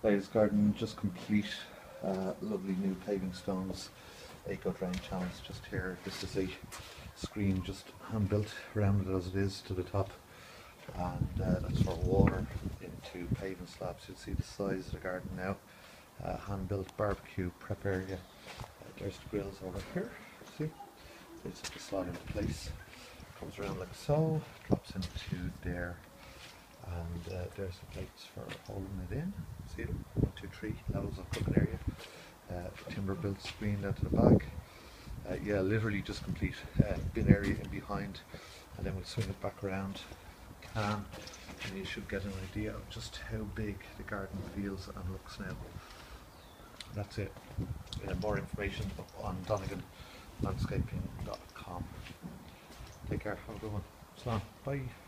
Ladies garden just complete. Lovely new paving stones, eco drain channels just here. This is a screen just hand built, rounded as it is to the top, and that's for water into paving slabs. You'll see the size of the garden now. Hand built barbecue prep area. There's the grills over here. See, they just the slide into place. Comes around like so, drops into there. And there's the plates for holding it in. See them? 1, 2, 3 levels of cooking area. Timber built screen down to the back. Yeah, literally just complete. Bin area in behind, and then we'll swing it back around. And you should get an idea of just how big the garden feels and looks now. That's it. More information up on DoneganLandscaping.com. Take care. Have a good one. Slán. Bye.